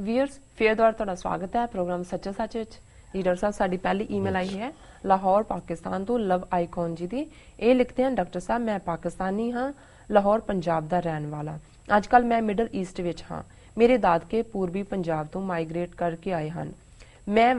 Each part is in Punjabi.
ਵੀਅਰਸ ਫੇਰ ਦੁਬਾਰਾ ਤੁਹਾਡਾ ਸਵਾਗਤ ਹੈ ਪ੍ਰੋਗਰਾਮ ਸੱਚਾ ਸੱਚ ਵਿੱਚ। ਲੀਡਰ ਸਾਹਿਬ ਸਾਡੀ ਪਹਿਲੀ ਈਮੇਲ ਆਈ ਹੈ ਲਾਹੌਰ ਪਾਕਿਸਤਾਨ ਤੋਂ ਲਵ ਆਈਕਨ ਜੀ ਦੀ। ਇਹ ਲਿਖਦੇ ਹਨ, ਡਾਕਟਰ ਸਾਹਿਬ ਮੈਂ ਪਾਕਿਸਤਾਨੀ ਹਾਂ, ਲਾਹੌਰ ਪੰਜਾਬ ਦਾ ਰਹਿਣ ਵਾਲਾ। ਅੱਜ ਕੱਲ ਮੈਂ ਮਿਡਲ ਈਸਟ ਵਿੱਚ ਹਾਂ। ਮੇਰੇ ਦਾਦਕੇ ਪੂਰਬੀ ਪੰਜਾਬ ਤੋਂ ਮਾਈਗ੍ਰੇਟ ਕਰਕੇ ਆਏ ਹਨ। ਮੈਂ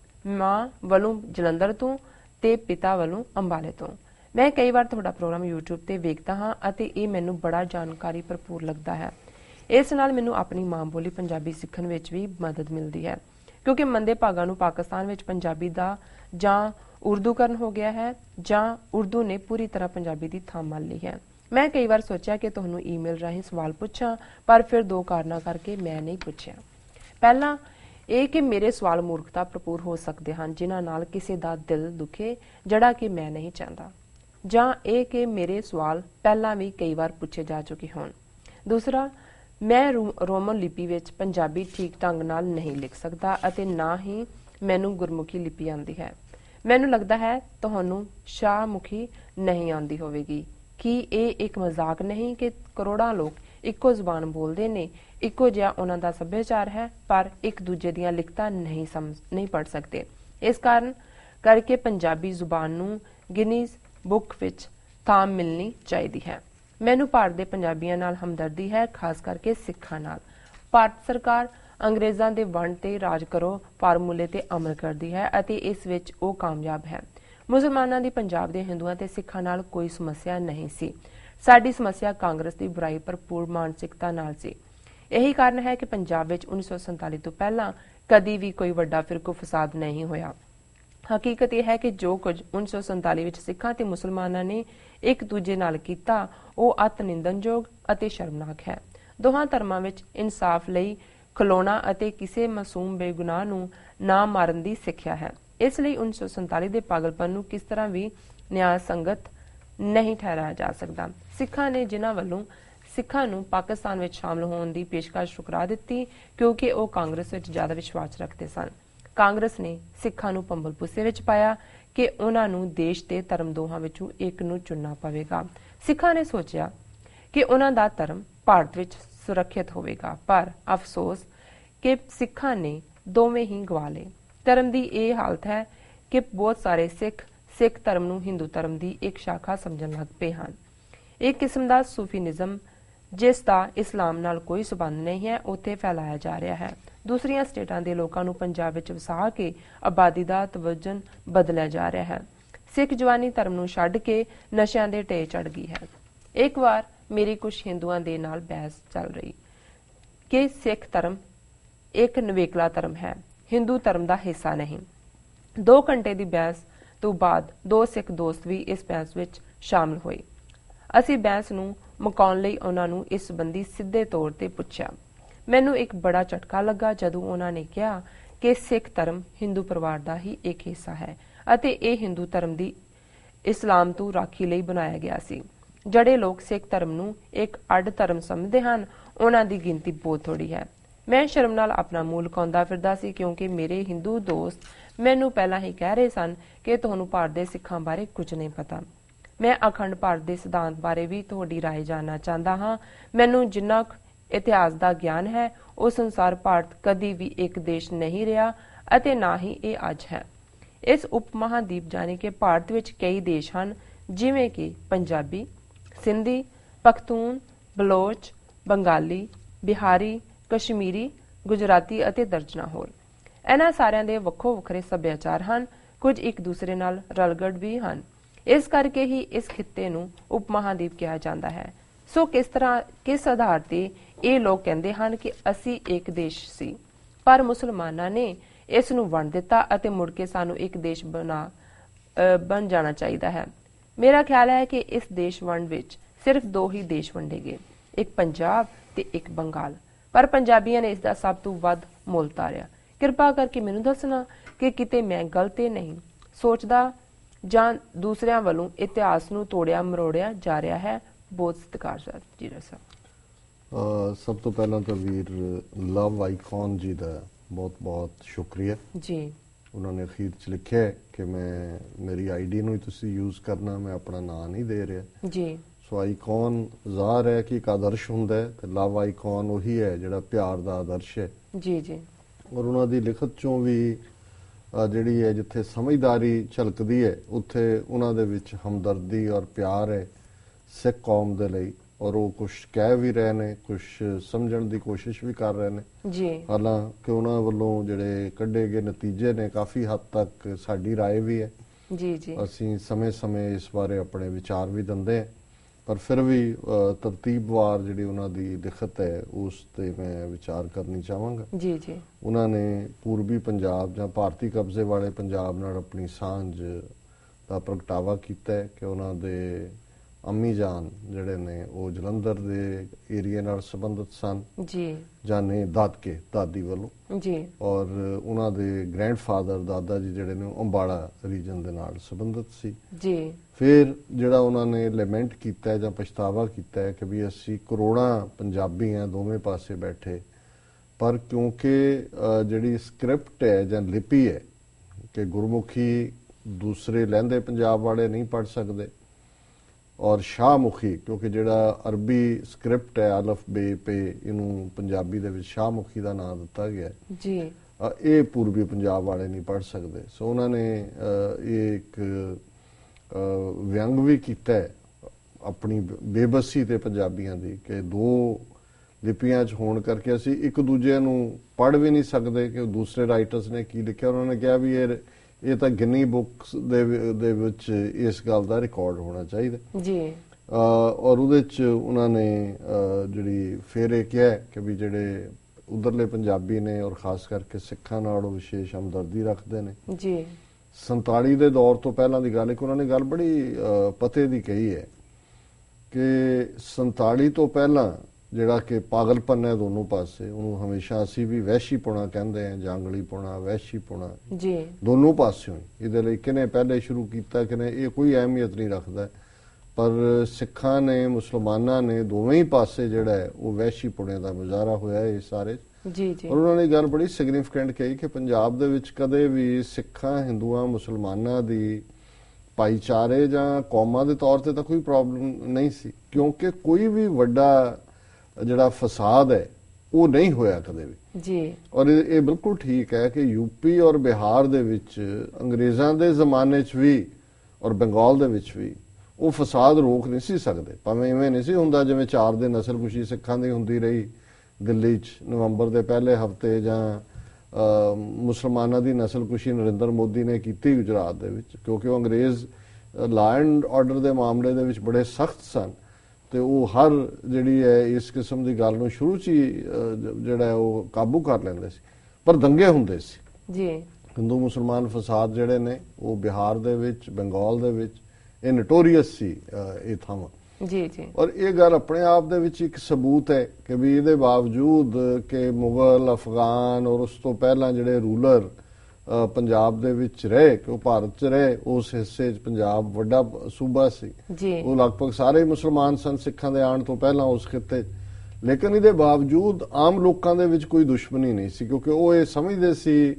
ਮਾਂ ਵੱਲੋਂ ਜਲੰਧਰ ਤੋਂ ਤੇ ਪਿਤਾ ਵੱਲੋਂ ਅੰਬਾਲੇ ਤੋਂ। ਮੈਂ ਕਈ ਵਾਰ ਤੁਹਾਡਾ ਪ੍ਰੋਗਰਾਮ YouTube ਤੇ ਵੇਖਦਾ ਹਾਂ ਅਤੇ ਇਹ ਮੈਨੂੰ ਬੜਾ ਜਾਣਕਾਰੀ ਭਰਪੂਰ ਲੱਗਦਾ ਹੈ। ਇਸ ਨਾਲ ਮੈਨੂੰ ਆਪਣੀ ਮਾਂ ਬੋਲੀ ਪੰਜਾਬੀ ਸਿੱਖਣ ਵਿੱਚ ਵੀ ਮਦਦ ਮਿਲਦੀ ਹੈ, ਕਿਉਂਕਿ ਮੰਦੇ ਭਾਗਾਂ ਨੂੰ ਪਾਕਿਸਤਾਨ ਵਿੱਚ ਪੰਜਾਬੀ ਦਾ ਜਾਂ ਉਰਦੂਕਰਨ ਹੋ ਗਿਆ ਹੈ ਜਾਂ ਉਰਦੂ ਨੇ ਪੂਰੀ ਤਰ੍ਹਾਂ ਪੰਜਾਬੀ ਦੀ ਥਾਂ ਮੰਨ ਲਈ ਹੈ। ਮੈਂ ਕਈ ਵਾਰ ਸੋਚਿਆ ਕਿ ਤੁਹਾਨੂੰ ਈਮੇਲ ਰਾਹੀਂ ਸਵਾਲ ਪੁੱਛਾਂ, ਪਰ ਫਿਰ ਦੋ ਕਾਰਨਾਂ ਕਰਕੇ ਮੈਂ ਨਹੀਂ ਪੁੱਛਿਆ। ਪਹਿਲਾ ਇਹ ਕਿ ਮੇਰੇ ਸਵਾਲ ਮੂਰਖਤਾ ਭਰਪੂਰ ਹੋ ਸਕਦੇ ਹਨ, ਜਿਨ੍ਹਾਂ ਨਾਲ ਕਿਸੇ ਦਾ ਦਿਲ ਦੁਖੇ ਜਿਹੜਾ ਕਿ ਮੈਂ ਨਹੀਂ ਚਾਹੁੰਦਾ, ਜਾਂ ਇਹ ਕਿ ਮੇਰੇ ਸਵਾਲ ਪਹਿਲਾਂ ਵੀ ਕਈ ਵਾਰ ਪੁੱਛੇ ਜਾ ਚੁੱਕੇ ਹੋਣ। ਦੂਸਰਾ, ਮੈਂ ਰੋਮਨ ਲਿਪੀ ਵਿੱਚ ਪੰਜਾਬੀ ਠੀਕ ਢੰਗ ਨਾਲ ਨਹੀਂ ਲਿਖ ਸਕਦਾ ਅਤੇ ਨਾ ਹੀ ਮੈਨੂੰ ਗੁਰਮੁਖੀ ਲਿਪੀ ਆਉਂਦੀ ਹੈ। ਮੈਨੂੰ ਲੱਗਦਾ ਹੈ ਤੁਹਾਨੂੰ ਸ਼ਾਹਮੁਖੀ ਨਹੀਂ ਆਉਂਦੀ ਹੋਵੇਗੀ। ਕਿ ਇਹ ਇੱਕ ਮਜ਼ਾਕ ਨਹੀਂ ਕਿ ਕਰੋੜਾਂ ਲੋਕ ਇੱਕੋ ਜ਼ੁਬਾਨ ਬੋਲਦੇ ਨੇ, ਇੱਕੋ ਜਿਹਾ ਉਹਨਾਂ ਦਾ ਸੱਭਿਆਚਾਰ ਹੈ, ਪਰ ਇੱਕ ਦੂਜੇ ਦੀਆਂ ਲਿਖਤਾਂ ਨਹੀਂ ਪੜ੍ਹ ਸਕਦੇ। ਇਸ ਕਾਰਨ ਕਰਕੇ ਪੰਜਾਬੀ ਜ਼ੁਬਾਨ ਨੂੰ ਗਿਨੀਜ਼ ਬੁੱਕ ਵਿੱਚ ਥਾਂ ਮਿਲਣੀ ਚਾਹੀਦੀ ਹੈ। ਮੈਨੂੰ ਭਾਰਤ ਦੇ ਪੰਜਾਬੀਆਂ ਨਾਲ ਹਮਦਰਦੀ ਹੈ, ਖਾਸ ਕਰਕੇ ਸਿੱਖਾਂ ਨਾਲ। ਭਾਰਤ ਸਰਕਾਰ ਅੰਗਰੇਜ਼ਾਂ ਦੇ ਵੰਡ ਤੇ ਰਾਜ ਕਰੋ ਫਾਰਮੂਲੇ ਤੇ ਅਮਲ ਕਰਦੀ ਹੈ ਅਤੇ ਇਸ ਵਿੱਚ ਉਹ ਕਾਮਯਾਬ ਹੈ। ਮੁਸਲਮਾਨਾਂ ਦੀ ਪੰਜਾਬ ਦੇ ਹਿੰਦੂਆਂ ਤੇ ਸਿੱਖਾਂ ਨਾਲ ਕੋਈ ਸਮੱਸਿਆ ਨਹੀਂ ਸੀ। ਸਾਡੀ ਸਮੱਸਿਆ ਕਾਂਗਰਸ ਦੀ ਬੁਰਾਈ ਭਰਪੂਰ ਮਾਨਸਿਕਤਾ ਨਾਲ ਸੀ। ਇਹੀ ਕਾਰਨ ਹੈ ਕਿ ਪੰਜਾਬ ਵਿੱਚ 1947 ਤੋਂ ਪਹਿਲਾਂ ਕਦੀ ਵੀ ਕੋਈ ਵੱਡਾ ਫਿਰਕੂ ਫਸਾਦ ਨਹੀਂ ਹੋਇਆ। ਹਕੀਕਤ ਇਹ ਹੈ ਕਿ ਜੋ ਕੁਝ 1947 ਵਿੱਚ ਸਿੱਖਾਂ ਤੇ ਮੁਸਲਮਾਨਾਂ ਨੇ ਇੱਕ ਦੂਜੇ ਨਾਲ ਕੀਤਾ ਉਹ ਅਤ ਨਿੰਦਣਯੋਗ ਅਤੇ ਸ਼ਰਮਨਾਕ ਹੈ। ਦੋਹਾਂ ਧਰਮਾਂ ਵਿੱਚ ਇਨਸਾਫ ਲਈ ਖਲੋਣਾ ਅਤੇ ਕਿਸੇ ਮਾਸੂਮ ਬੇਗੁਨਾਹ ਨੂੰ ਨਾ ਮਾਰਨ ਦੀ ਸਿੱਖਿਆ ਹੈ। ਇਸ ਲਈ 1947 ਦੇ ਪਾਗਲਪਨ ਨੂੰ ਕਿਸ ਤਰ੍ਹਾਂ ਵੀ ਨਿਆਂ ਸੰਗਤ ਨਹੀਂ ਠਹਿਰਾਇਆ ਜਾ ਸਕਦਾ। ਸਿੱਖਾਂ ਨੇ ਜਿਨ੍ਹਾਂ ਵੱਲੋਂ ਸਿੱਖਾਂ ਨੂੰ ਪਾਕਿਸਤਾਨ ਵਿੱਚ ਸ਼ਾਮਲ ਹੋਣ ਦੀ ਪੇਸ਼ਕਸ਼ ਠੁਕਰਾ ਦਿੱਤੀ ਕਿਉਂਕਿ ਉਹ ਕਾਂਗਰਸ ਵਿੱਚ ਜ਼ਿਆਦਾ ਵਿਸ਼ਵਾਸ ਰੱਖਦੇ ਸਨ। ਕਾਂਗਰਸ ਨੇ ਸਿੱਖਾਂ ਨੂੰ ਪੰਬਲ-ਪੁੱਸੇ ਵਿੱਚ ਪਾਇਆ ਕਿ ਉਹਨਾਂ ਨੂੰ ਦੇਸ਼ ਤੇ ਧਰਮ ਦੋਹਾਂ ਵਿੱਚੋਂ ਇੱਕ ਨੂੰ ਚੁਣਨਾ ਪਵੇਗਾ। ਸਿੱਖਾਂ ਨੇ ਸੋਚਿਆ ਕਿ ਉਹਨਾਂ ਦਾ ਧਰਮ ਭਾਰਤ ਵਿੱਚ ਸੁਰੱਖਿਅਤ ਹੋਵੇਗਾ, ਪਰ ਅਫਸੋਸ ਕਿ ਸਿੱਖਾਂ ਨੇ ਦੋਵੇਂ ਹੀ ਗਵਾ ਲਏ। ਧਰਮ ਦੀ ਇਹ ਹਾਲਤ ਹੈ ਕਿ ਬਹੁਤ ਸਾਰੇ ਸਿੱਖ ਧਰਮ ਨੂੰ ਹਿੰਦੂ ਧਰਮ ਦੀ ਇੱਕ ਸ਼ਾਖਾ ਸਮਝਣ ਲੱਗ ਪਏ ਹਨ। ਇੱਕ ਕਿਸਮ ਦਾ ਸੂਫੀਨਿਜ਼ਮ ਜਿਸ ਦਾ ਇਸਲਾਮ ਨਾਲ ਕੋਈ ਸਬੰਧ ਨਹੀਂ ਹੈ ਉੱਥੇ ਫੈਲਾਇਆ ਜਾ ਰਿਹਾ ਹੈ। ਦੂਸਰੀਆਂ ਸਟੇਟਾਂ ਦੇ ਲੋਕਾਂ ਨੂੰ ਪੰਜਾਬ ਵਿੱਚ ਵਸਾ ਕੇ ਆਬਾਦੀ ਦਾ ਤਵਜ਼ਨ ਬਦਲਿਆ ਜਾ ਰਿਹਾ ਹੈ। ਸਿੱਖ ਜਵਾਨੀ ਧਰਮ ਨੂੰ ਛੱਡ ਕੇ ਨਸ਼ਿਆਂ ਦੇ ਢੇਰ ਚੜ੍ਹ ਗਈ ਹੈ। ਇੱਕ ਵਾਰ ਮੇਰੀ ਕੁਝ ਹਿੰਦੂਆਂ ਦੇ ਨਾਲ ਬਹਿਸ ਚੱਲ ਰਹੀ ਕਿ ਸਿੱਖ ਧਰਮ ਇੱਕ ਨਵੇਕਲਾ ਧਰਮ ਹੈ, ਹਿੰਦੂ ਧਰਮ ਦਾ ਹਿੱਸਾ ਨਹੀਂ। 2 ਘੰਟੇ ਦੀ ਬਹਿਸ ਤੋਂ ਬਾਅਦ 2 ਸਿੱਖ ਦੋਸਤ ਵੀ ਇਸ ਬਹਿਸ ਵਿੱਚ ਸ਼ਾਮਲ ਹੋਏ। ਅਸੀਂ ਬਹਿਸ ਨੂੰ ਮੁਕਾਉਣ ਲਈ ਉਹਨਾਂ ਨੂੰ ਇਸ ਸੰਬੰਧੀ ਸਿੱਧੇ ਤੌਰ ਤੇ ਪੁੱਛਿਆ। ਮੈਨੂੰ ਇੱਕ ਬੜਾ ਝਟਕਾ ਲੱਗਾ ਜਦੋਂ ਉਹਨਾਂ ਨੇ ਕਿਹਾ ਕਿ ਸਿੱਖ ਧਰਮ ਹਿੰਦੂ ਪਰਿਵਾਰ ਦਾ ਹੀ ਇੱਕ ਹਿੱਸਾ ਹੈ ਅਤੇ ਇਹ ਹਿੰਦੂ ਧਰਮ ਦੀ ਇਸਲਾਮ ਤੋਂ ਰਾਖੀ ਲਈ ਬਣਾਇਆ ਗਿਆ ਸੀ। ਜਿਹੜੇ ਲੋਕ ਸਿੱਖ ਧਰਮ ਨੂੰ ਇੱਕ ਅੱਡ ਧਰਮ ਸਮਝਦੇ ਹਨ ਉਹਨਾਂ ਦੀ ਗਿਣਤੀ ਬਹੁਤ ਥੋੜੀ ਹੈ। ਮੈਂ ਸ਼ਰਮ ਨਾਲ ਆਪਣਾ ਮੂੰਹ ਲੁਕਾਉਂਦਾ ਫਿਰਦਾ ਸੀ ਕਿਉਂਕਿ ਮੇਰੇ ਹਿੰਦੂ ਦੋਸਤ ਮੈਨੂੰ ਪਹਿਲਾਂ ਹੀ ਕਹਿ ਰਹੇ ਸਨ ਕਿ ਤੁਹਾਨੂੰ ਭਾਰਤ ਦੇ ਸਿੱਖਾਂ ਬਾਰੇ ਕੁਝ ਨਹੀਂ ਪਤਾ। ਮੈਂ ਅਖੰਡ ਭਾਰਤ ਦੇ ਸਿਧਾਂਤ ਬਾਰੇ ਵੀ ਤੁਹਾਡੀ ਰਾਏ ਜਾਣਨਾ ਚਾਹੁੰਦਾ ਹਾਂ। ਮੈਨੂੰ ਜਿੰਨਾ ਇਤਿਹਾਸ ਦਾ ਗਿਆਨ ਹੈ ਉਸ ਅਨੁਸਾਰ ਭਾਰਤ ਕਦੀ ਵੀ ਇੱਕ ਦੇਸ਼ ਨਹੀਂ ਰਿਹਾ ਅਤੇ ਨਾ ਹੀ ਇਹ ਅੱਜ ਹੈ। ਇਸ ਉਪ ਮਹਾਦੀਪ ਜਾਣੀ ਕਿ ਭਾਰਤ ਵਿੱਚ ਕਈ ਦੇਸ਼ ਹਨ, ਜਿਵੇਂ ਕਿ ਪੰਜਾਬੀ, ਸਿੰਧੀ, ਪਖਤੂਨ, ਬਲੋਚ, ਬੰਗਾਲੀ, ਬਿਹਾਰੀ, ਕਸ਼ਮੀਰੀ, ਗੁਜਰਾਤੀ ਅਤੇ ਦਰਜਨਾਂ ਹੋਰ। ਇਹਨਾਂ ਸਾਰਿਆਂ ਦੇ ਵੱਖੋ ਵੱਖਰੇ ਸੱਭਿਆਚਾਰ ਹਨ, ਕੁਝ ਇੱਕ ਦੂਸਰੇ ਨਾਲ ਰਲਗੜ ਵੀ ਹਨ। ਇਸ ਕਰਕੇ ਹੀ ਇਸ ਖਿੱਤੇ ਨੂੰ ਉਪ ਮਹਾਦੀਪ ਕਿਹਾ ਜਾਂਦਾ ਹੈ। ਸੋ ਕਿਸ ਆਧਾਰ ਤੇ ਇਹ ਲੋਕ ਕਹਿੰਦੇ ਹਨ ਕਿ ਅਸੀਂ ਇੱਕ ਦੇਸ਼ ਸੀ, ਪਰ ਮੁਸਲਮਾਨਾਂ ਨੇ ਇਸ ਨੂੰ ਵੰਡ ਦਿੱਤਾ ਅਤੇ ਮੁੜ ਕੇ ਸਾਨੂੰ ਇੱਕ ਦੇਸ਼ ਬਣ ਜਾਣਾ ਚਾਹੀਦਾ ਹੈ। ਮੇਰਾ ਖਿਆਲ ਹੈ ਕਿ ਇਸ ਦੇਸ਼ ਵੰਡ ਵਿੱਚ ਸਿਰਫ 2 ਹੀ ਦੇਸ਼ ਵੰਡੇ ਗਏ, ਇੱਕ ਪੰਜਾਬ ਤੇ ਇੱਕ ਬੰਗਾਲ, ਪਰ ਪੰਜਾਬੀਆਂ ਨੇ ਇਸ ਦਾ ਸਭ ਤੋਂ ਵੱਧ ਮੁੱਲ ਤਾਰਿਆ। ਕਿਰਪਾ ਕਰਕੇ ਮੈਨੂੰ ਦੱਸਣਾ ਕਿ ਕਿਤੇ ਮੈਂ ਗਲਤ ਨਹੀਂ ਸੋਚਦਾ ਜਾਂ ਦੂਸਰਿਆਂ ਵੱਲੋਂ ਇਤਿਹਾਸ ਨੂੰ ਤੋੜਿਆ ਮਰੋੜਿਆ ਜਾ ਰਿਹਾ ਹੈ। ਬਹੁਤ ਸਤਿਕਾਰਯੋਗ ਜੀ ਸਾਹਿਬ। ਸਭ ਤੋਂ ਪਹਿਲਾਂ ਤਾਂ ਵੀਰ ਲਵ ਆਈਕਨ ਜੀ ਦਾ ਬਹੁਤ ਸ਼ੁਕਰੀਆ ਜੀ। ਉਹਨਾਂ ਨੇ ਅਖੀਰ ਚ ਲਿਖਿਆ ਕਿ ਮੇਰੀ ਆਈਡੀ ਨੂੰ ਹੀ ਤੁਸੀਂ ਯੂਜ਼ ਕਰਨਾ, ਮੈਂ ਆਪਣਾ ਨਾਂ ਨਹੀਂ ਦੇ ਰਿਹਾ ਜੀ। ਸੋ ਆਈਕਨ ਜ਼ਾਹਰ ਹੈ ਕਿ ਇੱਕ ਆਦਰਸ਼ ਹੁੰਦਾ ਹੈ ਤੇ ਲਵ ਆਈਕਨ ਉਹੀ ਹੈ ਜਿਹੜਾ ਪਿਆਰ ਦਾ ਆਦਰਸ਼ ਹੈ ਜੀ ਜੀ। ਔਰ ਉਹਨਾਂ ਦੀ ਲਿਖਤ ਚੋਂ ਵੀ ਜਿਹੜੀ ਹੈ ਜਿੱਥੇ ਸਮਝਦਾਰੀ ਝਲਕਦੀ ਹੈ ਉੱਥੇ ਉਹਨਾਂ ਦੇ ਵਿੱਚ ਹਮਦਰਦੀ ਔਰ ਪਿਆਰ ਹੈ ਸਿੱਖ ਕੌਮ ਦੇ ਲਈ ਔਰ ਉਹ ਕੁਝ ਕਹਿ ਵੀ ਰਹੇ ਨੇ, ਕੁਝ ਸਮਝਣ ਦੀ ਕੋਸ਼ਿਸ਼ ਵੀ ਕਰ ਰਹੇ ਨੇ ਜੀ। ਹਾਲਾਂਕਿ ਉਹਨਾਂ ਵੱਲੋਂ ਜਿਹੜੇ ਕੱਢੇ ਗਏ ਨਤੀਜੇ ਨੇ ਕਾਫੀ ਹੱਦ ਤੱਕ ਸਾਡੀ ਰਾਏ ਵੀ ਹੈ। ਜੀ ਜੀ। ਅਸੀਂ ਸਮੇਂ-ਸਮੇਂ ਇਸ ਬਾਰੇ ਆਪਣੇ ਵਿਚਾਰ ਵੀ ਦਿੰਦੇ ਹਾਂ, ਪਰ ਫਿਰ ਵੀ ਤਰਤੀਬਵਾਰ ਜਿਹੜੀ ਉਹਨਾਂ ਦੀ ਲਿਖਤ ਹੈ ਉਸ ਤੇ ਮੈਂ ਵਿਚਾਰ ਕਰਨੀ ਚਾਹਾਂਗਾ। ਜੀ ਜੀ। ਉਹਨਾਂ ਨੇ ਪੂਰਬੀ ਪੰਜਾਬ ਜਾਂ ਭਾਰਤੀ ਕਬਜ਼ੇ ਵਾਲੇ ਪੰਜਾਬ ਨਾਲ ਆਪਣੀ ਸਾਂਝ ਦਾ ਪ੍ਰਗਟਾਵਾ ਕੀਤਾ ਹੈ ਕਿ ਉਹਨਾਂ ਦੇ ਅੰਮੀ ਜਾਨ ਜਿਹੜੇ ਨੇ ਉਹ ਜਲੰਧਰ ਦੇ ਏਰੀਆ ਨਾਲ ਸੰਬੰਧਿਤ ਸਨ ਜੀ, ਜਾਨੇ ਦਾਦਕੇ ਦਾਦੀ ਵੱਲੋਂ ਜੀ, ਔਰ ਉਹਨਾਂ ਦੇ ਗ੍ਰੈਂਡਫਾਦਰ ਦਾਦਾ ਜੀ ਜਿਹੜੇ ਨੇ ਅੰਬਾਲਾ ਰੀਜਨ ਦੇ ਨਾਲ ਸੰਬੰਧਿਤ ਸੀ ਜੀ। ਫਿਰ ਜਿਹੜਾ ਉਹਨਾਂ ਨੇ ਲੈਮੈਂਟ ਕੀਤਾ ਹੈ ਜਾਂ ਪਛਤਾਵਾ ਕੀਤਾ ਹੈ ਕਿ ਵੀ ਅਸੀਂ ਕਰੋੜਾਂ ਪੰਜਾਬੀ ਆ ਦੋਵੇਂ ਪਾਸੇ ਬੈਠੇ, ਪਰ ਕਿਉਂਕਿ ਜਿਹੜੀ ਸਕ੍ਰਿਪਟ ਹੈ ਜਾਂ ਲਿਪੀ ਹੈ ਕਿ ਗੁਰਮੁਖੀ ਦੂਸਰੇ ਲਹਿੰਦੇ ਪੰਜਾਬ ਵਾਲੇ ਨਹੀਂ ਪੜ੍ਹ ਸਕਦੇ ਔਰ ਸ਼ਾਹਮੁਖੀ ਕਿਉਂਕਿ ਜਿਹੜਾ ਅਰਬੀ ਸਕ੍ਰਿਪਟ ਹੈ ਅਲਫ ਬੇ ਪੇ ਇਹਨੂੰ ਪੰਜਾਬੀ ਦੇ ਵਿੱਚ ਸ਼ਾਹਮੁਖੀ ਦਾ ਨਾਮ ਦਿੱਤਾ ਗਿਆ ਜੀ, ਇਹ ਪੂਰਬੀ ਪੰਜਾਬ ਵਾਲੇ ਨਹੀਂ ਪੜ੍ਹ ਸਕਦੇ। ਸੋ ਉਹਨਾਂ ਨੇ ਇਹ ਇੱਕ ਵਿਅੰਗ ਵੀ ਕੀਤਾ ਹੈ ਆਪਣੀ ਬੇਬਸੀ ਤੇ ਪੰਜਾਬੀਆਂ ਦੀ ਕਿ ਦੋ ਲਿਪੀਆਂ 'ਚ ਹੋਣ ਕਰਕੇ ਅਸੀਂ ਇੱਕ ਦੂਜੇ ਨੂੰ ਪੜ੍ਹ ਵੀ ਨਹੀਂ ਸਕਦੇ ਕਿ ਦੂਸਰੇ ਰਾਈਟਰਸ ਨੇ ਕੀ ਲਿਖਿਆ। ਉਹਨਾਂ ਨੇ ਕਿਹਾ ਵੀ ਇਹ ਤਾਂ ਗਿਨੀ ਬੁੱਕਸ ਦੇ ਵਿੱਚ ਇਸ ਗੱਲ ਦਾ ਰਿਕਾਰਡ ਹੋਣਾ ਚਾਹੀਦਾ ਜੀ। ਔਰ ਉਹਦੇ 'ਚ ਉਹਨਾਂ ਨੇ ਜਿਹੜੀ ਫਿਰ ਇਹ ਕਿਹਾ ਕਿ ਵੀ ਜਿਹੜੇ ਉਧਰਲੇ ਪੰਜਾਬੀ ਨੇ ਔਰ ਖਾਸ ਕਰਕੇ ਸਿੱਖਾਂ ਨਾਲ ਉਹ ਵਿਸ਼ੇਸ਼ ਹਮਦਰਦੀ ਰੱਖਦੇ ਨੇ ਜੀ। 47 ਦੇ ਦੌਰ ਤੋਂ ਪਹਿਲਾਂ ਦੀ ਗੱਲ ਹੈ ਕਿ ਉਹਨਾਂ ਨੇ ਗੱਲ ਬੜੀ ਪਤੇ ਦੀ ਕਹੀ ਹੈ ਕਿ 47 ਤੋਂ ਪਹਿਲਾਂ ਜਿਹੜਾ ਕਿ ਪਾਗਲਪਨ ਹੈ ਦੋਨੋਂ ਪਾਸੇ, ਉਹਨੂੰ ਹਮੇਸ਼ਾ ਅਸੀਂ ਵੀ ਵਹਿਸ਼ੀਪੁਣਾ ਕਹਿੰਦੇ ਹਾਂ, ਜਾਂਗਲੀਪੁਣਾ ਵਹਿਸ਼ੀਪੁਣਾ ਜੀ, ਦੋਨੋਂ ਪਾਸਿਓਂ। ਇਹਦੇ ਲਈ ਕਿਨੇ ਪਹਿਲੇ ਸ਼ੁਰੂ ਕੀਤਾ ਕਿਨੇ ਇਹ ਕੋਈ ਅਹਿਮੀਅਤ ਨਹੀਂ ਰੱਖਦਾ, ਪਰ ਸਿੱਖਾਂ ਨੇ ਮੁਸਲਮਾਨਾਂ ਨੇ ਦੋਵੇਂ ਹੀ ਪਾਸੇ ਜਿਹੜਾ ਹੈ ਉਹ ਵਹਿਸ਼ੀਪੁਣੇ ਦਾ ਮੁਜ਼ਾਹਰਾ ਹੋਇਆ ਹੈ ਇਸ ਸਾਰੇ। ਜੀ ਜੀ। ਔਰ ਉਹਨਾਂ ਨੇ ਗੱਲ ਬੜੀ ਸਿਗਨੀਫੀਕੈਂਟ ਕਹੀ ਕਿ ਪੰਜਾਬ ਦੇ ਵਿੱਚ ਕਦੇ ਵੀ ਸਿੱਖਾਂ ਹਿੰਦੂਆਂ ਮੁਸਲਮਾਨਾਂ ਦੀ ਭਾਈਚਾਰੇ ਜਾਂ ਕੌਮਾਂ ਦੇ ਤੌਰ ਤੇ ਤਾਂ ਕੋਈ ਪ੍ਰੋਬਲਮ ਨਹੀਂ ਸੀ, ਕਿਉਂਕਿ ਕੋਈ ਵੀ ਵੱਡਾ ਜਿਹੜਾ ਫਸਾਦ ਹੈ ਉਹ ਨਹੀਂ ਹੋਇਆ ਕਦੇ ਵੀ ਜੀ। ਔਰ ਇਹ ਬਿਲਕੁਲ ਠੀਕ ਹੈ ਕਿ ਯੂਪੀ ਔਰ ਬਿਹਾਰ ਦੇ ਵਿੱਚ ਅੰਗਰੇਜ਼ਾਂ ਦੇ ਜ਼ਮਾਨੇ 'ਚ ਵੀ ਔਰ ਬੰਗਾਲ ਦੇ ਵਿੱਚ ਵੀ ਉਹ ਫਸਾਦ ਰੋਕ ਨਹੀਂ ਸੀ ਸਕਦੇ, ਭਾਵੇਂ ਇਵੇਂ ਨਹੀਂ ਸੀ ਹੁੰਦਾ ਜਿਵੇਂ 4 ਦਿਨ ਨਸਲਕੁਸ਼ੀ ਸਿੱਖਾਂ ਦੀ ਹੁੰਦੀ ਰਹੀ ਦਿੱਲੀ 'ਚ ਨਵੰਬਰ ਦੇ ਪਹਿਲੇ ਹਫਤੇ, ਜਾਂ ਮੁਸਲਮਾਨਾਂ ਦੀ ਨਸਲਕੁਸ਼ੀ ਨਰਿੰਦਰ ਮੋਦੀ ਨੇ ਕੀਤੀ ਗੁਜਰਾਤ ਦੇ ਵਿੱਚ, ਕਿਉਂਕਿ ਉਹ ਅੰਗਰੇਜ਼ ਲਾਅ ਐਂਡ ਆਰਡਰ ਦੇ ਮਾਮਲੇ ਦੇ ਵਿੱਚ ਬੜੇ ਸਖਤ ਸਨ ਤੇ ਉਹ ਹਰ ਜਿਹੜੀ ਹੈ ਇਸ ਕਿਸਮ ਦੀ ਗੱਲ ਨੂੰ ਸ਼ੁਰੂ 'ਚ ਹੀ ਜਿਹੜਾ ਉਹ ਕਾਬੂ ਕਰ ਲੈਂਦੇ ਸੀ। ਪਰ ਦੰਗੇ ਹੁੰਦੇ ਸੀ ਜੀ। ਹਿੰਦੂ ਮੁਸਲਮਾਨ ਫਸਾਦ ਜਿਹੜੇ ਨੇ ਉਹ ਬਿਹਾਰ ਦੇ ਵਿੱਚ ਬੰਗਾਲ ਦੇ ਵਿੱਚ ਇਹ ਨੋਟੋਰੀਅਸ ਸੀ ਇਹ ਥਾਵਾਂ। ਜੀ ਜੀ। ਔਰ ਇਹ ਗੱਲ ਆਪਣੇ ਆਪ ਦੇ ਵਿੱਚ ਇੱਕ ਸਬੂਤ ਹੈ ਕਿ ਵੀ ਇਹਦੇ ਬਾਵਜੂਦ ਕਿ ਮੁਗਲ ਅਫਗਾਨ ਔਰ ਉਸ ਤੋਂ ਪਹਿਲਾਂ ਜਿਹੜੇ ਰੂਲਰ ਪੰਜਾਬ ਦੇ ਵਿੱਚ ਰਹੇ ਕਿ ਉਹ ਭਾਰਤ 'ਚ ਰਹੇ, ਉਸ ਹਿੱਸੇ 'ਚ ਪੰਜਾਬ ਵੱਡਾ ਸੂਬਾ ਸੀ ਜੀ। ਉਹ ਲਗਭਗ ਸਾਰੇ ਮੁਸਲਮਾਨ ਸਨ ਸਿੱਖਾਂ ਦੇ ਆਉਣ ਤੋਂ ਪਹਿਲਾਂ ਉਸ ਖਿੱਤੇ, ਲੇਕਿਨ ਇਹਦੇ ਬਾਵਜੂਦ ਆਮ ਲੋਕਾਂ ਦੇ ਵਿੱਚ ਕੋਈ ਦੁਸ਼ਮਣੀ ਨਹੀਂ ਸੀ, ਕਿਉਂਕਿ ਉਹ ਇਹ ਸਮਝਦੇ ਸੀ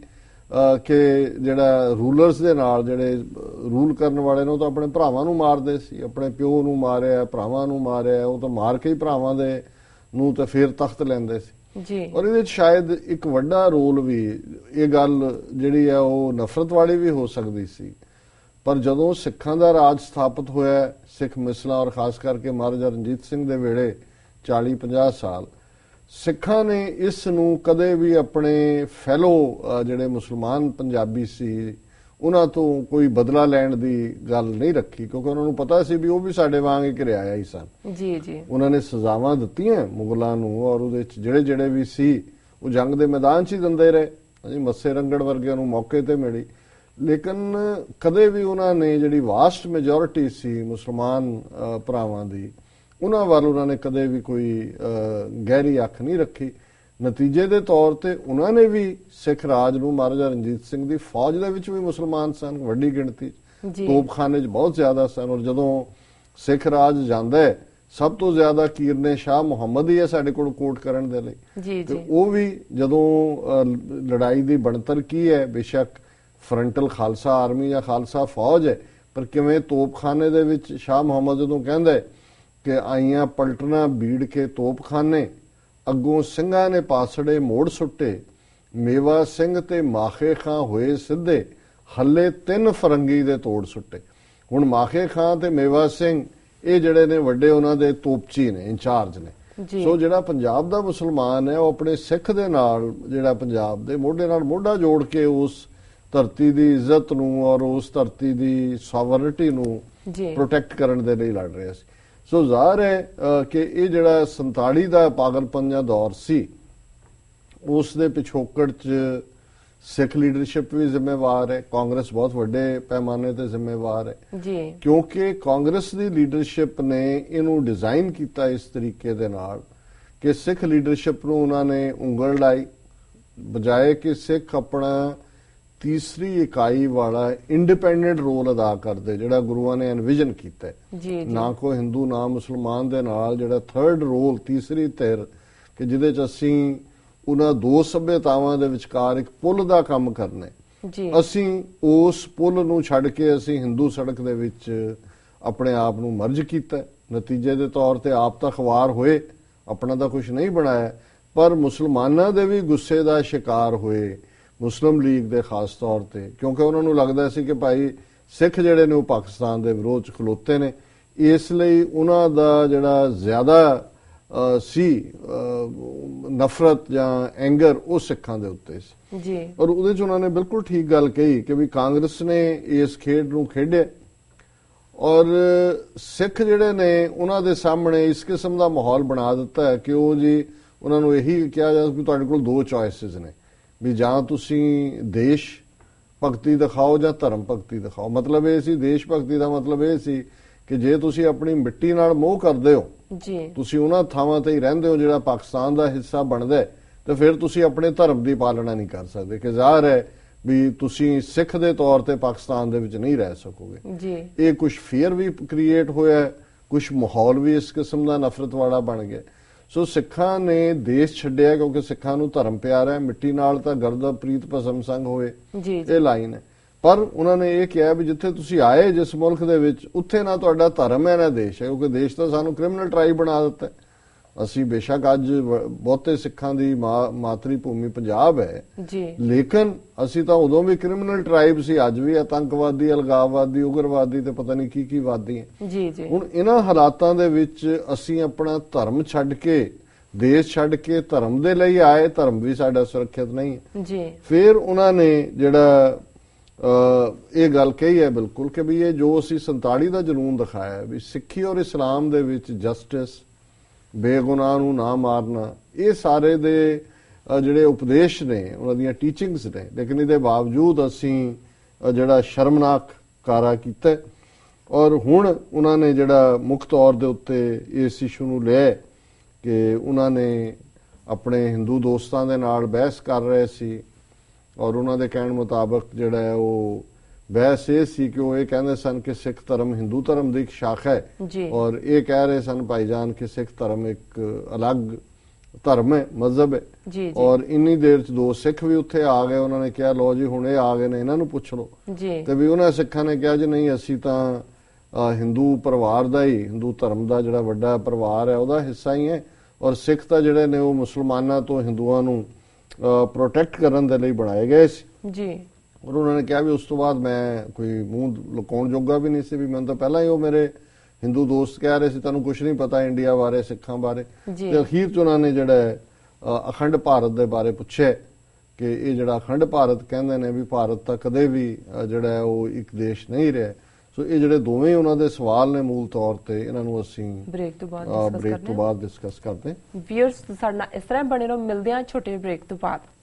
ਕਿ ਜਿਹੜਾ ਰੂਲਰਸ ਦੇ ਨਾਲ ਜਿਹੜੇ ਰੂਲ ਕਰਨ ਵਾਲੇ ਨੇ ਉਹ ਤਾਂ ਆਪਣੇ ਭਰਾਵਾਂ ਨੂੰ ਮਾਰਦੇ ਸੀ, ਆਪਣੇ ਪਿਓ ਨੂੰ ਮਾਰਿਆ, ਭਰਾਵਾਂ ਨੂੰ ਮਾਰਿਆ, ਉਹ ਤਾਂ ਮਾਰ ਕੇ ਹੀ ਭਰਾਵਾਂ ਦੇ ਨੂੰ ਤਾਂ ਫੇਰ ਤਖਤ ਲੈਂਦੇ ਸੀ ਜੀ। ਔਰ ਇਹਦੇ ਵਿੱਚ ਸ਼ਾਇਦ ਇੱਕ ਵੱਡਾ ਰੋਲ ਵੀ ਇਹ ਗੱਲ ਜਿਹੜੀ ਹੈ ਉਹ ਨਫ਼ਰਤ ਵਾਲੀ ਵੀ ਹੋ ਸਕਦੀ ਸੀ, ਪਰ ਜਦੋਂ ਸਿੱਖਾਂ ਦਾ ਰਾਜ ਸਥਾਪਿਤ ਹੋਇਆ ਸਿੱਖ ਮਿਸਲਾਂ ਔਰ ਖਾਸ ਕਰਕੇ ਮਹਾਰਾਜਾ ਰਣਜੀਤ ਸਿੰਘ ਦੇ ਵੇਲੇ 40-50 ਸਾਲ ਸਿੱਖਾਂ ਨੇ ਇਸ ਨੂੰ ਕਦੇ ਵੀ ਆਪਣੇ ਫੈਲੋ ਜਿਹੜੇ ਮੁਸਲਮਾਨ ਪੰਜਾਬੀ ਸੀ ਉਹਨਾਂ ਤੋਂ ਕੋਈ ਬਦਲਾ ਲੈਣ ਦੀ ਗੱਲ ਨਹੀਂ ਰੱਖੀ, ਕਿਉਂਕਿ ਉਹਨਾਂ ਨੂੰ ਪਤਾ ਸੀ ਵੀ ਉਹ ਵੀ ਸਾਡੇ ਵਾਂਗ ਹੀ ਘਿਰਿਆ ਹੀ ਸਨ। ਜੀ ਜੀ। ਉਹਨਾਂ ਨੇ ਸਜ਼ਾਵਾਂ ਦਿੱਤੀਆਂ ਮੁਗਲਾਂ ਨੂੰ ਔਰ ਉਹਦੇ ਚ ਜਿਹੜੇ ਵੀ ਸੀ ਉਹ ਜੰਗ ਦੇ ਮੈਦਾਨ 'ਚ ਹੀ ਦਿੰਦੇ ਰਹੇ ਜੀ, ਮੱਸੇ ਰੰਗੜ ਵਰਗਿਆਂ ਨੂੰ ਮੌਕੇ ਤੇ ਮਿਲੀ, ਲੇਕਿਨ ਕਦੇ ਵੀ ਉਹਨਾਂ ਨੇ ਜਿਹੜੀ ਵਾਸਟ ਮੈਜੋਰਿਟੀ ਸੀ ਮੁਸਲਮਾਨ ਭਰਾਵਾਂ ਦੀ ਉਹਨਾਂ ਵੱਲ ਉਹਨਾਂ ਨੇ ਕਦੇ ਵੀ ਕੋਈ ਗਹਿਰੀ ਅੱਖ ਨਹੀਂ ਰੱਖੀ। ਨਤੀਜੇ ਦੇ ਤੌਰ ਤੇ ਉਹਨਾਂ ਨੇ ਵੀ ਸਿੱਖ ਰਾਜ ਨੂੰ, ਮਹਾਰਾਜਾ ਰਣਜੀਤ ਸਿੰਘ ਦੀ ਫੌਜ ਦੇ ਵਿੱਚ ਵੀ ਮੁਸਲਮਾਨ ਸਨ ਵੱਡੀ ਗਿਣਤੀ, ਤੋਪਖਾਨੇ 'ਚ ਬਹੁਤ ਜ਼ਿਆਦਾ ਸਨ, ਔਰ ਜਦੋਂ ਸਿੱਖ ਰਾਜ ਜਾਂਦਾ ਹੈ ਸਭ ਤੋਂ ਜ਼ਿਆਦਾ ਕੀਰਨੇ ਸ਼ਾਹ ਮੁਹੰਮਦ ਹੀ ਹੈ ਸਾਡੇ ਕੋਲ ਕੋਟ ਕਰਨ ਦੇ ਲਈ, ਤੇ ਉਹ ਵੀ ਜਦੋਂ ਲੜਾਈ ਦੀ ਬਣਤਰ ਕੀ ਹੈ, ਬੇਸ਼ੱਕ ਫਰੰਟਲ ਖਾਲਸਾ ਆਰਮੀ ਜਾਂ ਖਾਲਸਾ ਫੌਜ ਹੈ, ਪਰ ਕਿਵੇਂ ਤੋਪਖਾਨੇ ਦੇ ਵਿੱਚ ਸ਼ਾਹ ਮੁਹੰਮਦ ਜਦੋਂ ਕਹਿੰਦਾ ਕਿ ਆਈਆਂ ਪਲਟਣਾ ਬੀੜ ਕੇ ਤੋਪਖਾਨੇ, ਅੱਗੋਂ ਸਿੰਘਾਂ ਨੇ ਪਾਸੜੇ ਮੋੜ ਸੁੱਟੇ, ਮੇਵਾ ਸਿੰਘ ਤੇ ਮਾਖੇ ਖਾਂ ਹੋਏ ਸਿੱਧੇ, ਹੱਲੇ 3 ਫਰੰਗੀ ਦੇ ਤੋੜ ਸੁੱਟੇ। ਹੁਣ ਮਾਖੇ ਖਾਂ ਤੇ ਮੇਵਾ ਸਿੰਘ ਇਹ ਜਿਹੜੇ ਨੇ ਵੱਡੇ ਉਹਨਾਂ ਦੇ ਤੋਪਚੀ ਨੇ, ਇੰਚਾਰਜ ਨੇ। ਸੋ ਜਿਹੜਾ ਪੰਜਾਬ ਦਾ ਮੁਸਲਮਾਨ ਹੈ ਉਹ ਆਪਣੇ ਸਿੱਖ ਦੇ ਨਾਲ ਜਿਹੜਾ ਪੰਜਾਬ ਦੇ ਮੋਢੇ ਨਾਲ ਮੋਢਾ ਜੋੜ ਕੇ ਉਸ ਧਰਤੀ ਦੀ ਇੱਜ਼ਤ ਨੂੰ ਔਰ ਉਸ ਧਰਤੀ ਦੀ ਸੋਵਰਨਿਟੀ ਨੂੰ ਪ੍ਰੋਟੈਕਟ ਕਰਨ ਦੇ ਲਈ ਲੜ ਰਿਹਾ ਸੀ। ਸੋ ਜ਼ਾਹਰ ਹੈ ਕਿ ਇਹ ਜਿਹੜਾ 47 ਦਾ ਪਾਗਲਪਨ ਦਾ ਦੌਰ ਸੀ ਉਸ ਦੇ ਪਿਛੋਕੜ 'ਚ ਸਿੱਖ ਲੀਡਰਸ਼ਿਪ ਵੀ ਜ਼ਿੰਮੇਵਾਰ ਹੈ, ਕਾਂਗਰਸ ਬਹੁਤ ਵੱਡੇ ਪੈਮਾਨੇ ਤੇ ਜ਼ਿੰਮੇਵਾਰ ਹੈ ਜੀ, ਕਿਉਂਕਿ ਕਾਂਗਰਸ ਦੀ ਲੀਡਰਸ਼ਿਪ ਨੇ ਇਹਨੂੰ ਡਿਜ਼ਾਈਨ ਕੀਤਾ ਇਸ ਤਰੀਕੇ ਦੇ ਨਾਲ ਕਿ ਸਿੱਖ ਲੀਡਰਸ਼ਿਪ ਨੂੰ ਉਹਨਾਂ ਨੇ ਉਂਗਲ ਲਾਈ, ਬਜਾਏ ਕਿ ਸਿੱਖ ਆਪਣਾ ਤੀਸਰੀ ਇਕਾਈ ਵਾਲਾ ਇੰਡੀਪੈਂਡੈਂਟ ਰੋਲ ਅਦਾ ਕਰਦੇ ਜਿਹੜਾ ਗੁਰੂਆਂ ਨੇ ਐਨਵਿਜ਼ਨ ਕੀਤਾ ਨਾ ਕੋਈ ਹਿੰਦੂ ਨਾ ਮੁਸਲਮਾਨ ਦੇ ਨਾਲ ਜਿਹੜਾ ਥਰਡ ਰੋਲ, ਤੀਸਰੀ ਧਿਰ ਕਿ ਜਿਹਦੇ 'ਚ ਅਸੀਂ ਉਹਨਾਂ ਦੋ ਸੱਭਿਅਤਾਵਾਂ ਦੇ ਵਿਚਕਾਰ ਇੱਕ ਪੁਲ ਦਾ ਕੰਮ ਕਰਨਾ ਜੀ। ਅਸੀਂ ਉਸ ਪੁਲ ਨੂੰ ਛੱਡ ਕੇ ਅਸੀਂ ਹਿੰਦੂ ਸੜਕ ਦੇ ਵਿੱਚ ਆਪਣੇ ਆਪ ਨੂੰ ਮਰਜ ਕੀਤਾ। ਨਤੀਜੇ ਦੇ ਤੌਰ ਤੇ ਆਪ ਤਾਂ ਖਵਾਰ ਹੋਏ, ਆਪਣਾ ਤਾਂ ਕੁਝ ਨਹੀਂ ਬਣਾਇਆ, ਪਰ ਮੁਸਲਮਾਨਾਂ ਦੇ ਵੀ ਗੁੱਸੇ ਦਾ ਸ਼ਿਕਾਰ ਹੋਏ, ਮੁਸਲਿਮ ਲੀਗ ਦੇ ਖਾਸ ਤੌਰ ਤੇ, ਕਿਉਂਕਿ ਉਹਨਾਂ ਨੂੰ ਲੱਗਦਾ ਸੀ ਕਿ ਭਾਈ ਸਿੱਖ ਜਿਹੜੇ ਨੇ ਉਹ ਪਾਕਿਸਤਾਨ ਦੇ ਵਿਰੋਧ 'ਚ ਖਲੋਤੇ ਨੇ। ਇਸ ਲਈ ਉਹਨਾਂ ਦਾ ਜਿਹੜਾ ਜ਼ਿਆਦਾ ਸੀ ਨਫ਼ਰਤ ਜਾਂ ਐਂਗਰ ਉਹ ਸਿੱਖਾਂ ਦੇ ਉੱਤੇ ਸੀ ਜੀ। ਔਰ ਉਹਦੇ 'ਚ ਉਹਨਾਂ ਨੇ ਬਿਲਕੁਲ ਠੀਕ ਗੱਲ ਕਹੀ ਕਿ ਵੀ ਕਾਂਗਰਸ ਨੇ ਇਸ ਖੇਡ ਨੂੰ ਖੇਡਿਆ ਔਰ ਸਿੱਖ ਜਿਹੜੇ ਨੇ ਉਹਨਾਂ ਦੇ ਸਾਹਮਣੇ ਇਸ ਕਿਸਮ ਦਾ ਮਾਹੌਲ ਬਣਾ ਦਿੱਤਾ ਹੈ ਕਿ ਉਹ ਜੀ ਉਹਨਾਂ ਨੂੰ ਇਹੀ ਕਿਹਾ ਜਾਂਦਾ ਕਿ ਤੁਹਾਡੇ ਕੋਲ 2 ਚੋਇਸਿਸ ਨੇ, ਵੀ ਜਾਂ ਤੁਸੀਂ ਦੇਸ਼ ਭਗਤੀ ਦਿਖਾਓ ਜਾਂ ਧਰਮ ਭਗਤੀ ਦਿਖਾਓ। ਮਤਲਬ ਇਹ ਸੀ, ਦੇਸ਼ ਭਗਤੀ ਦਾ ਮਤਲਬ ਇਹ ਸੀ ਕਿ ਜੇ ਤੁਸੀਂ ਆਪਣੀ ਮਿੱਟੀ ਨਾਲ ਮੋਹ ਕਰਦੇ ਹੋ ਜੀ, ਤੁਸੀਂ ਉਹਨਾਂ ਥਾਵਾਂ ਤੇ ਹੀ ਰਹਿੰਦੇ ਹੋ ਜਿਹੜਾ ਪਾਕਿਸਤਾਨ ਦਾ ਹਿੱਸਾ ਬਣਦਾ ਹੈ, ਤੇ ਫਿਰ ਤੁਸੀਂ ਆਪਣੇ ਧਰਮ ਦੀ ਪਾਲਣਾ ਨਹੀਂ ਕਰ ਸਕਦੇ ਕਿ ਜ਼ਾਹਰ ਹੈ ਵੀ ਤੁਸੀਂ ਸਿੱਖ ਦੇ ਤੌਰ ਤੇ ਪਾਕਿਸਤਾਨ ਦੇ ਵਿੱਚ ਨਹੀਂ ਰਹਿ ਸਕੋਗੇ ਜੀ। ਇਹ ਕੁਝ ਫੀਅਰ ਵੀ ਕ੍ਰੀਏਟ ਹੋਇਆ, ਕੁਝ ਮਾਹੌਲ ਵੀ ਇਸ ਕਿਸਮ ਦਾ ਨਫ਼ਰਤ ਵਾਲਾ ਬਣ ਗਿਆ। ਸੋ ਸਿੱਖਾਂ ਨੇ ਦੇਸ਼ ਛੱਡਿਆ ਕਿਉਂਕਿ ਸਿੱਖਾਂ ਨੂੰ ਧਰਮ ਪਿਆਰਾ ਹੈ, ਮਿੱਟੀ ਨਾਲ ਤਾਂ ਗਰਦਾ ਪ੍ਰੀਤ ਭਸਮ ਸੰਗ ਹੋਏ, ਇਹ ਲਾਈਨ ਹੈ। ਪਰ ਉਹਨਾਂ ਨੇ ਇਹ ਕਿਹਾ ਵੀ ਜਿੱਥੇ ਤੁਸੀਂ ਆਏ ਜਿਸ ਮੁਲਕ ਦੇ ਵਿੱਚ, ਉੱਥੇ ਨਾ ਤੁਹਾਡਾ ਧਰਮ ਹੈ ਨਾ ਦੇਸ਼ ਹੈ, ਕਿਉਂਕਿ ਦੇਸ਼ ਤਾਂ ਸਾਨੂੰ ਕ੍ਰਿਮੀਨਲ ਟ੍ਰਾਈਬ ਬਣਾ ਦਿੱਤਾ। ਅਸੀਂ ਬੇਸ਼ੱਕ ਅੱਜ ਬਹੁਤੇ ਸਿੱਖਾਂ ਦੀ ਮਾਤਰੀ ਭੂਮੀ ਪੰਜਾਬ ਹੈ ਜੀ, ਲੇਕਿਨ ਅਸੀਂ ਤਾਂ ਉਦੋਂ ਵੀ ਕ੍ਰਿਮੀਨਲ ਟ੍ਰਾਈਬ ਸੀ, ਅੱਜ ਵੀ ਆਤੰਕਵਾਦੀ, ਅਲਗਾਵਵਾਦੀ, ਉਗਰਵਾਦੀ ਤੇ ਪਤਾ ਨਹੀਂ ਕੀ ਵਾਦੀ ਹੈ ਜੀ ਜੀ। ਹੁਣ ਇਹਨਾਂ ਹਾਲਾਤਾਂ ਦੇ ਵਿੱਚ ਅਸੀਂ ਆਪਣਾ ਧਰਮ ਛੱਡ ਕੇ, ਦੇਸ਼ ਛੱਡ ਕੇ ਧਰਮ ਦੇ ਲਈ ਆਏ, ਧਰਮ ਵੀ ਸਾਡਾ ਸੁਰੱਖਿਅਤ ਨਹੀਂ ਹੈ ਜੀ। ਫਿਰ ਉਹਨਾਂ ਨੇ ਜਿਹੜਾ ਇਹ ਗੱਲ ਕਹੀ ਹੈ ਬਿਲਕੁਲ ਕਿ ਵੀ ਇਹ ਜੋ ਅਸੀਂ 47 ਦਾ ਜਨੂਨ ਦਿਖਾਇਆ ਵੀ ਸਿੱਖੀ ਔਰ ਇਸਲਾਮ ਦੇ ਵਿੱਚ ਜਸਟਿਸ, ਬੇਗੁਨਾਹ ਨੂੰ ਨਾ ਮਾਰਨਾ, ਇਹ ਸਾਰੇ ਦੇ ਜਿਹੜੇ ਉਪਦੇਸ਼ ਨੇ ਉਹਨਾਂ ਦੀਆਂ ਟੀਚਿੰਗਸ ਨੇ, ਲੇਕਿਨ ਇਹਦੇ ਬਾਵਜੂਦ ਅਸੀਂ ਜਿਹੜਾ ਸ਼ਰਮਨਾਕ ਕਾਰਾ ਕੀਤਾ। ਔਰ ਹੁਣ ਉਹਨਾਂ ਨੇ ਜਿਹੜਾ ਮੁੱਖ ਤੌਰ ਦੇ ਉੱਤੇ ਇਸ ਇਸ਼ੂ ਨੂੰ ਲਿਆ ਕਿ ਉਹਨਾਂ ਨੇ ਆਪਣੇ ਹਿੰਦੂ ਦੋਸਤਾਂ ਦੇ ਨਾਲ ਬਹਿਸ ਕਰ ਰਹੇ ਸੀ ਔਰ ਉਹਨਾਂ ਦੇ ਕਹਿਣ ਮੁਤਾਬਕ ਜਿਹੜਾ ਹੈ ਉਹ ਬਹਿਸ ਇਹ ਸੀ ਕਿ ਉਹ ਇਹ ਕਹਿੰਦੇ ਸਨ ਕਿ ਸਿੱਖ ਧਰਮ ਹਿੰਦੂ ਧਰਮ ਦੀ ਇੱਕ ਸ਼ਾਖਾ ਹੈ ਔਰ ਇਹ ਕਹਿ ਰਹੇ ਸਨ ਭਾਈਜਾਨ ਕਿ ਸਿੱਖ ਧਰਮ ਇੱਕ ਅਲੱਗ ਧਰਮ ਹੈ, ਮਜ਼ਹਬ ਹੈ। ਔਰ ਇੰਨੀ ਦੇਰ 'ਚ 2 ਸਿੱਖ ਵੀ ਉੱਥੇ ਆ ਗਏ। ਉਹਨਾਂ ਨੇ ਕਿਹਾ ਲੋ ਜੀ ਹੁਣ ਇਹ ਆ ਗਏ ਨੇ, ਇਹਨਾਂ ਨੂੰ ਪੁੱਛ ਲਓ ਤੇ ਵੀ ਉਹਨਾਂ ਸਿੱਖਾਂ ਨੇ ਕਿਹਾ ਜੀ ਨਹੀਂ, ਅਸੀਂ ਤਾਂ ਹਿੰਦੂ ਪਰਿਵਾਰ ਦਾ ਹੀ, ਹਿੰਦੂ ਧਰਮ ਦਾ ਜਿਹੜਾ ਵੱਡਾ ਪਰਿਵਾਰ ਹੈ ਉਹਦਾ ਹਿੱਸਾ ਹੀ ਹੈ ਔਰ ਸਿੱਖ ਤਾਂ ਜਿਹੜੇ ਨੇ ਉਹ ਮੁਸਲਮਾਨਾਂ ਤੋਂ ਹਿੰਦੂਆਂ ਨੂੰ ਪ੍ਰੋਟੈਕਟ ਕਰਨ ਦੇ ਲਈ ਬਣਾਏ ਗਏ ਸੀ ਜੀ। ਔਰ ਉਹਨਾਂ ਨੇ ਕਿਹਾ ਵੀ ਉਸ ਤੋਂ ਬਾਅਦ ਮੈਂ ਕੋਈ ਮੂੰਹ ਲੁਕਾਉਣ ਜੋਗਾ ਵੀ ਨਹੀਂ ਸੀ, ਵੀ ਮੈਨੂੰ ਤਾਂ ਪਹਿਲਾਂ ਹੀ ਉਹ ਮੇਰੇ ਹਿੰਦੂ ਦੋਸਤ ਕਹਿ ਰਹੇ ਸੀ ਤੁਹਾਨੂੰ ਕੁਝ ਨਹੀਂ ਪਤਾ ਇੰਡੀਆ ਬਾਰੇ, ਸਿੱਖਾਂ ਬਾਰੇ। ਤੇ ਅਖੀਰ 'ਚ ਉਹਨਾਂ ਨੇ ਜਿਹੜਾ ਅਖੰਡ ਭਾਰਤ ਦੇ ਬਾਰੇ ਪੁੱਛਿਆ ਕਿ ਇਹ ਜਿਹੜਾ ਅਖੰਡ ਭਾਰਤ ਕਹਿੰਦੇ ਨੇ ਵੀ ਭਾਰਤ ਤਾਂ ਕਦੇ ਵੀ ਜਿਹੜਾ ਉਹ ਇੱਕ ਦੇਸ਼ ਨਹੀਂ ਰਿਹਾ। ਸੋ ਇਹ ਜਿਹੜੇ ਦੋਵੇਂ ਉਹਨਾਂ ਦੇ ਸਵਾਲ ਨੇ ਮੂਲ ਤੌਰ ਤੇ, ਇਹਨਾਂ ਨੂੰ ਅਸੀਂ ਬ੍ਰੇਕ ਤੋਂ ਬਾਅਦ ਡਿਸਕਸ ਕਰਦੇ ਹਾਂ। ਵੀਅਰਸ ਸਾਡੇ ਨਾਲ ਇਸ ਤਰ੍ਹਾਂ ਬਣੇ ਰਹੋ, ਮਿਲਦੇ ਹਾਂ ਛੋਟੇ ਬ੍ਰੇਕ ਤੋਂ ਬਾਅਦ।